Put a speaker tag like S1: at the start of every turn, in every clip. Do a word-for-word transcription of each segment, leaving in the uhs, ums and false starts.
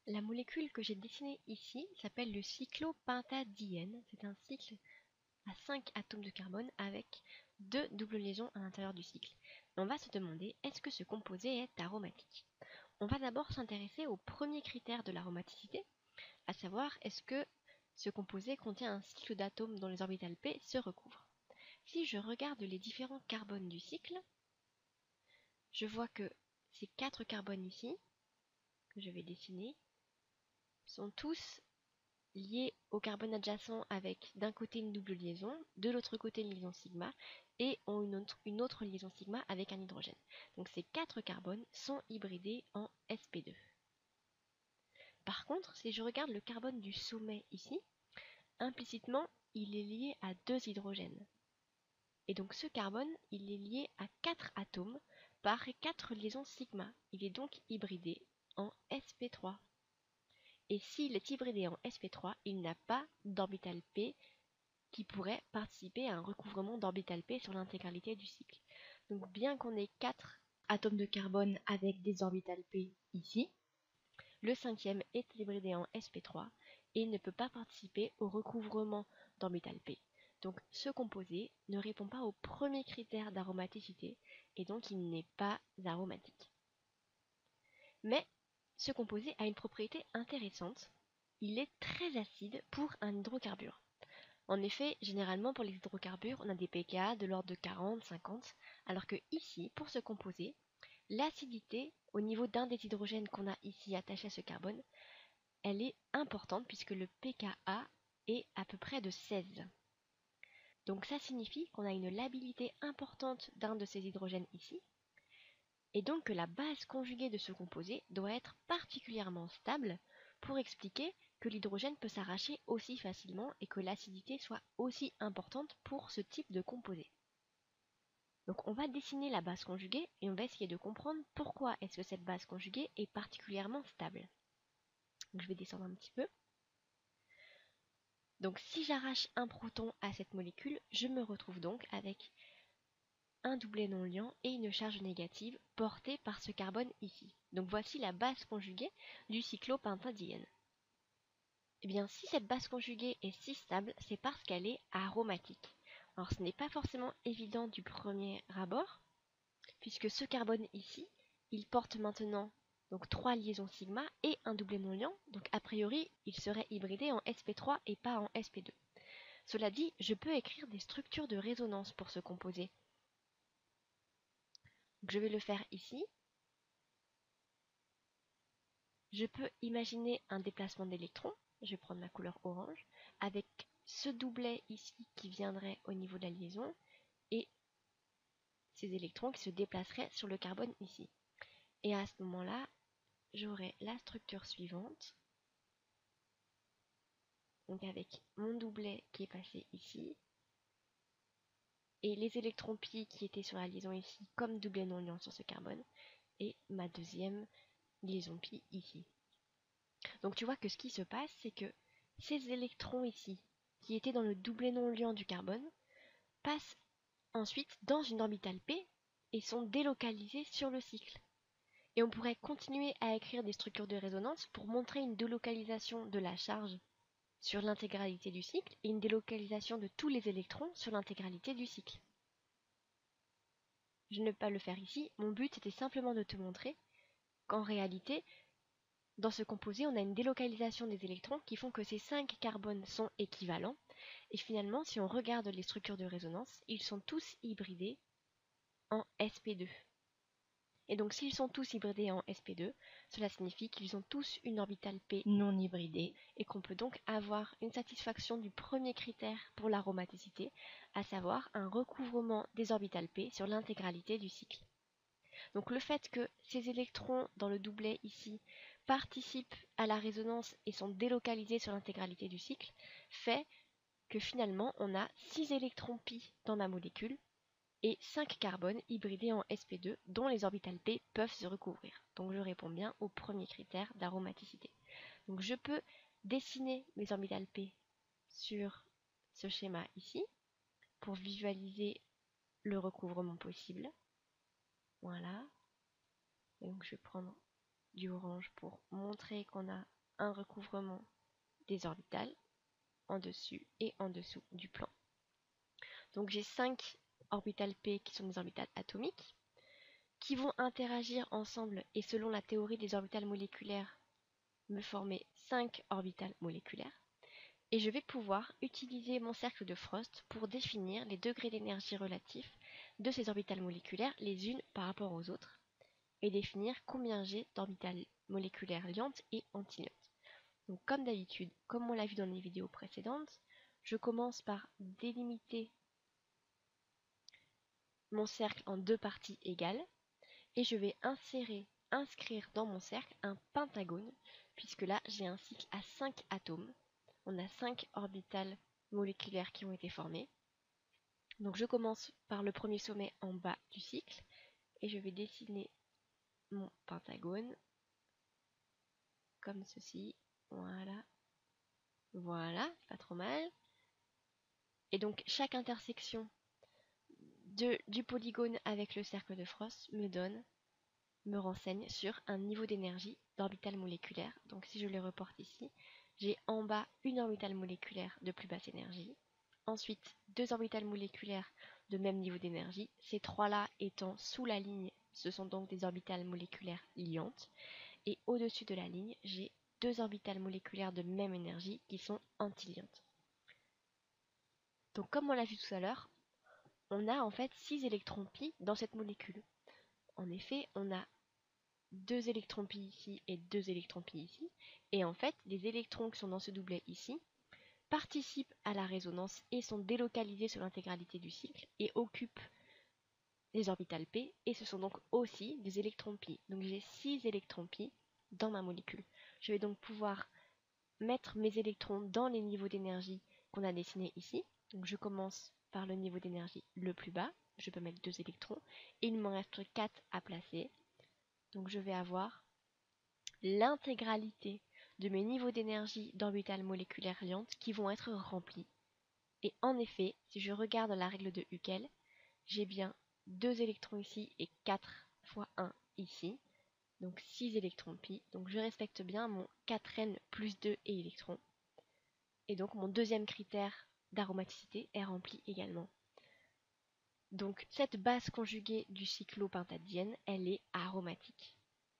S1: La molécule que j'ai dessinée ici s'appelle le cyclopentadiène. C'est un cycle à cinq atomes de carbone avec deux doubles liaisons à l'intérieur du cycle. Et on va se demander, est-ce que ce composé est aromatique? On va d'abord s'intéresser au premier critère de l'aromaticité, à savoir, est-ce que ce composé contient un cycle d'atomes dont les orbitales P se recouvrent. Si je regarde les différents carbones du cycle, je vois que ces quatre carbones ici, que je vais dessiner, sont tous liés au carbone adjacent avec d'un côté une double liaison, de l'autre côté une liaison sigma, et ont une autre, une autre liaison sigma avec un hydrogène. Donc ces quatre carbones sont hybridés en S P deux. Par contre, si je regarde le carbone du sommet ici, implicitement, il est lié à deux hydrogènes. Et donc ce carbone, il est lié à quatre atomes par quatre liaisons sigma. Il est donc hybridé en S P trois. Et s'il est hybridé en S P trois, il n'a pas d'orbital P qui pourrait participer à un recouvrement d'orbital P sur l'intégralité du cycle. Donc bien qu'on ait quatre atomes de carbone avec des orbitales P ici, le cinquième est hybridé en S P trois et ne peut pas participer au recouvrement d'orbital P. Donc ce composé ne répond pas au premier critère d'aromaticité et donc il n'est pas aromatique. Mais ce composé a une propriété intéressante. Il est très acide pour un hydrocarbure. En effet, généralement pour les hydrocarbures, on a des pK de l'ordre de quarante à cinquante, alors que ici, pour ce composé, l'acidité au niveau d'un des hydrogènes qu'on a ici attaché à ce carbone, elle est importante puisque le pKa est à peu près de seize. Donc ça signifie qu'on a une labilité importante d'un de ces hydrogènes ici, et donc que la base conjuguée de ce composé doit être particulièrement stable pour expliquer que l'hydrogène peut s'arracher aussi facilement et que l'acidité soit aussi importante pour ce type de composé. Donc on va dessiner la base conjuguée et on va essayer de comprendre pourquoi est-ce que cette base conjuguée est particulièrement stable. Donc je vais descendre un petit peu. Donc si j'arrache un proton à cette molécule, je me retrouve donc avec un doublet non liant et une charge négative portée par ce carbone ici. Donc voici la base conjuguée du cyclopentadiène. Eh bien, si cette base conjuguée est si stable, c'est parce qu'elle est aromatique. Alors ce n'est pas forcément évident du premier abord, puisque ce carbone ici, il porte maintenant donc trois liaisons sigma et un doublet non liant, donc a priori, il serait hybridé en S P trois et pas en S P deux. Cela dit, je peux écrire des structures de résonance pour ce composé. Donc, je vais le faire ici. Je peux imaginer un déplacement d'électrons, je vais prendre ma couleur orange, avec ce doublet ici qui viendrait au niveau de la liaison, et ces électrons qui se déplaceraient sur le carbone ici. Et à ce moment-là, j'aurai la structure suivante, donc avec mon doublet qui est passé ici, et les électrons pi qui étaient sur la liaison ici comme doublet non liant sur ce carbone, et ma deuxième liaison pi ici. Donc tu vois que ce qui se passe, c'est que ces électrons ici, qui étaient dans le doublet non liant du carbone, passent ensuite dans une orbitale P et sont délocalisés sur le cycle. Et on pourrait continuer à écrire des structures de résonance pour montrer une délocalisation de la charge sur l'intégralité du cycle et une délocalisation de tous les électrons sur l'intégralité du cycle. Je ne vais pas le faire ici, mon but était simplement de te montrer qu'en réalité, dans ce composé, on a une délocalisation des électrons qui font que ces cinq carbones sont équivalents. Et finalement, si on regarde les structures de résonance, ils sont tous hybridés en S P deux. Et donc s'ils sont tous hybridés en S P deux, cela signifie qu'ils ont tous une orbitale P non hybridée et qu'on peut donc avoir une satisfaction du premier critère pour l'aromaticité, à savoir un recouvrement des orbitales P sur l'intégralité du cycle. Donc le fait que ces électrons dans le doublet ici participent à la résonance et sont délocalisés sur l'intégralité du cycle fait que finalement on a six électrons pi dans ma molécule et cinq carbones hybridés en S P deux dont les orbitales P peuvent se recouvrir. Donc je réponds bien au premier critère d'aromaticité. Donc je peux dessiner mes orbitales P sur ce schéma ici pour visualiser le recouvrement possible. Voilà. Et donc je vais prendre du orange pour montrer qu'on a un recouvrement des orbitales en dessus et en dessous du plan. Donc j'ai cinq orbitales P qui sont des orbitales atomiques, qui vont interagir ensemble et selon la théorie des orbitales moléculaires, me former cinq orbitales moléculaires. Et je vais pouvoir utiliser mon cercle de Frost pour définir les degrés d'énergie relatifs de ces orbitales moléculaires les unes par rapport aux autres, et définir combien j'ai d'orbitales moléculaires liantes et antiliantes. Donc comme d'habitude, comme on l'a vu dans les vidéos précédentes, je commence par délimiter mon cercle en deux parties égales, et je vais insérer, inscrire dans mon cercle un pentagone, puisque là j'ai un cycle à cinq atomes. On a cinq orbitales moléculaires qui ont été formées. Donc je commence par le premier sommet en bas du cycle, et je vais dessiner mon pentagone comme ceci. Voilà. Voilà, pas trop mal. Et donc chaque intersection de, du polygone avec le cercle de Frost me donne, me renseigne sur un niveau d'énergie d'orbital moléculaire. Donc si je les reporte ici, j'ai en bas une orbitale moléculaire de plus basse énergie, ensuite deux orbitales moléculaires de même niveau d'énergie, ces trois-là étant sous la ligne, ce sont donc des orbitales moléculaires liantes, et au-dessus de la ligne, j'ai deux orbitales moléculaires de même énergie qui sont antiliantes. Donc comme on l'a vu tout à l'heure, on a en fait six électrons pi dans cette molécule. En effet, on a deux électrons pi ici et deux électrons pi ici, et en fait, les électrons qui sont dans ce doublet ici participent à la résonance et sont délocalisés sur l'intégralité du cycle et occupent les orbitales p, et ce sont donc aussi des électrons pi. Donc j'ai six électrons pi dans ma molécule. Je vais donc pouvoir mettre mes électrons dans les niveaux d'énergie qu'on a dessinés ici. Donc je commence par le niveau d'énergie le plus bas, je peux mettre deux électrons, et il m'en reste quatre à placer. Donc je vais avoir l'intégralité de mes niveaux d'énergie d'orbitales moléculaires liantes qui vont être remplis. Et en effet, si je regarde la règle de Huckel, j'ai bien deux électrons ici et quatre fois un ici, donc six électrons pi. Donc je respecte bien mon quatre n plus deux et électrons. Et donc mon deuxième critère d'aromaticité est rempli également. Donc cette base conjuguée du cyclopentadiène, elle est aromatique.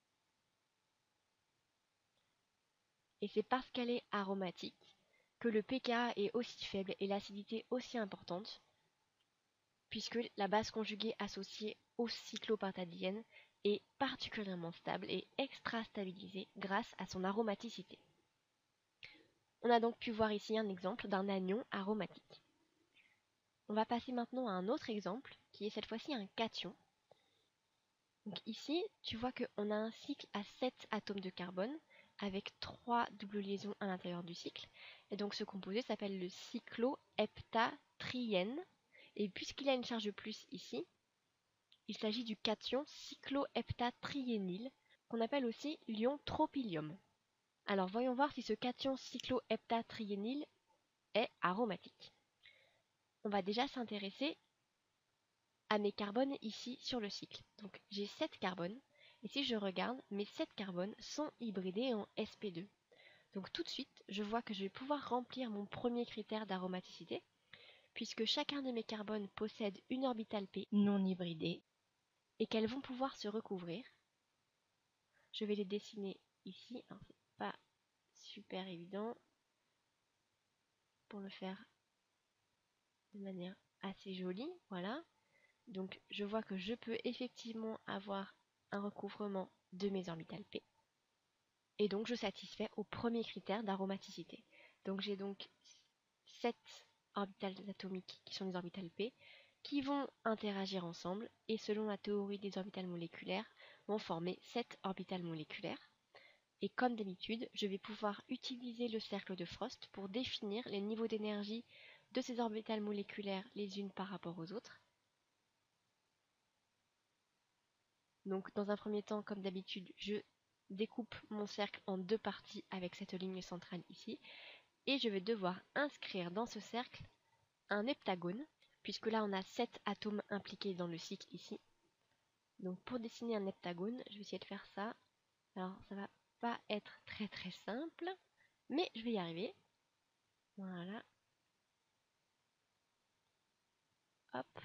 S1: Et c'est parce qu'elle est aromatique que le pKa est aussi faible et l'acidité aussi importante, puisque la base conjuguée associée au cyclopentadiène est particulièrement stable et extra stabilisée grâce à son aromaticité. On a donc pu voir ici un exemple d'un anion aromatique. On va passer maintenant à un autre exemple, qui est cette fois-ci un cation. Donc ici, tu vois qu'on a un cycle à sept atomes de carbone, avec trois doubles liaisons à l'intérieur du cycle. Et donc ce composé s'appelle le cycloheptatriène. Et puisqu'il a une charge plus ici, il s'agit du cation cycloheptatriényle, qu'on appelle aussi l'ion tropylium. Alors voyons voir si ce cation cycloheptatriényle est aromatique. On va déjà s'intéresser à mes carbones ici sur le cycle. Donc j'ai sept carbones, et si je regarde, mes sept carbones sont hybridés en s p deux. Donc tout de suite, je vois que je vais pouvoir remplir mon premier critère d'aromaticité, puisque chacun de mes carbones possède une orbitale p non hybridée, et qu'elles vont pouvoir se recouvrir. Je vais les dessiner ici, alors c'est pas super évident pour le faire de manière assez jolie, voilà. Donc je vois que je peux effectivement avoir un recouvrement de mes orbitales p. Et donc je satisfais au premier critère d'aromaticité. Donc j'ai donc sept orbitales atomiques qui sont des orbitales p qui vont interagir ensemble et selon la théorie des orbitales moléculaires vont former sept orbitales moléculaires. Et comme d'habitude, je vais pouvoir utiliser le cercle de Frost pour définir les niveaux d'énergie de ces orbitales moléculaires les unes par rapport aux autres. Donc dans un premier temps, comme d'habitude, je découpe mon cercle en deux parties avec cette ligne centrale ici. Et je vais devoir inscrire dans ce cercle un heptagone, puisque là on a sept atomes impliqués dans le cycle ici. Donc pour dessiner un heptagone, je vais essayer de faire ça. Alors ça va pas être très très simple, mais je vais y arriver. Voilà. Hop.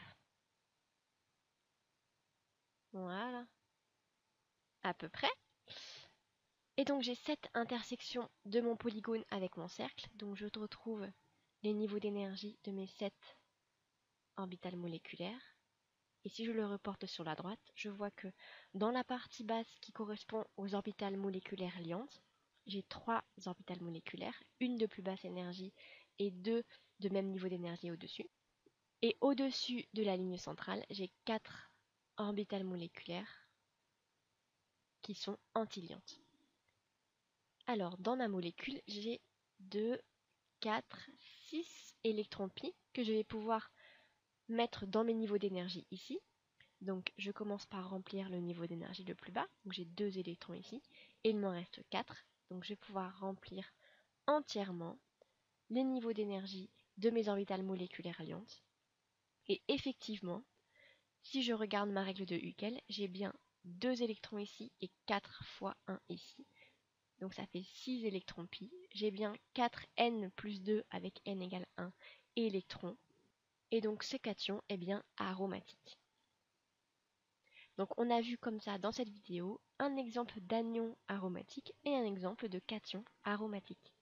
S1: Voilà. À peu près. Et donc j'ai cette intersection de mon polygone avec mon cercle. Donc je retrouve les niveaux d'énergie de mes sept orbitales moléculaires. Et si je le reporte sur la droite, je vois que dans la partie basse qui correspond aux orbitales moléculaires liantes, j'ai trois orbitales moléculaires, une de plus basse énergie et deux de même niveau d'énergie au-dessus. Et au-dessus de la ligne centrale, j'ai quatre orbitales moléculaires qui sont antiliantes. Alors, dans ma molécule, j'ai deux, quatre, six électrons pi que je vais pouvoir mettre dans mes niveaux d'énergie ici. Donc, je commence par remplir le niveau d'énergie le plus bas. Donc, j'ai deux électrons ici. Et il m'en reste quatre. Donc, je vais pouvoir remplir entièrement les niveaux d'énergie de mes orbitales moléculaires liantes. Et effectivement, si je regarde ma règle de Huckel, j'ai bien deux électrons ici et quatre fois un ici. Donc ça fait six électrons pi. J'ai bien quatre n plus deux avec n égale un électrons. Et donc ce cation est bien aromatique. Donc on a vu comme ça dans cette vidéo un exemple d'anion aromatique et un exemple de cation aromatique.